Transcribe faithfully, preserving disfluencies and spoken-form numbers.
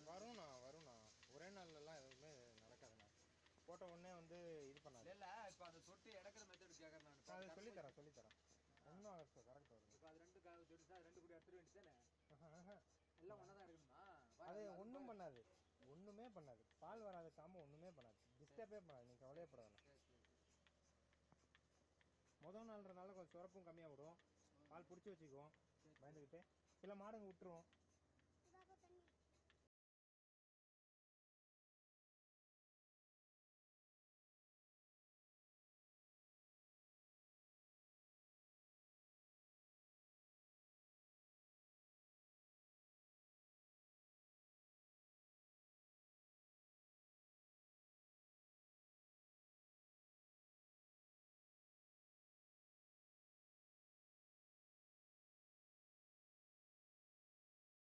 வரும்ண்ணா வரும்ண்ணா ஒரே நாள்லாம் எதுவுமே நடக்காதுண்ணா போட்ட உடனே வந்து இது பண்ணாது. இல்லை இப்போ அதை தொட்டு இடக்கிற மெத்தட் கேட்குறேன் நான். அதை சொல்லித்தரேன் சொல்லித்தரேன் ஒன்றும் ஆகட்டும் கரெக்டாக வரும். இப்போ அது ரெண்டு தொட்டு ரெண்டு கூட எடுத்துட வேண்டியதானே? எல்லாம் ஒன்றா தான் இருக்கணுமா? அது ஒன்றும் பண்ணாது, ஒன்றுமே பண்ணாது. பால் வராது காம ஒன்றுமே பண்ணாது, டிஸ்டர்பே பண்ணாது. நீங்கள் கவலையப்படாது. முதல் நாள்ன்றனால கொஞ்சம் சுரப்பும் கம்மியாக விடும், பால் பிடிச்சி வச்சுக்குவோம் பயந்துக்கிட்டு. சில மாடுங்க விட்டுருவோம்.